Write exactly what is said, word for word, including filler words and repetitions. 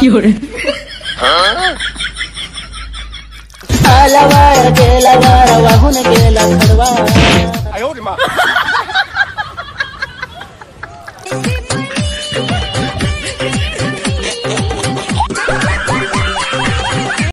有人。 आला वार गेला वार वाहून गेला खडवा. 哎呦我的妈！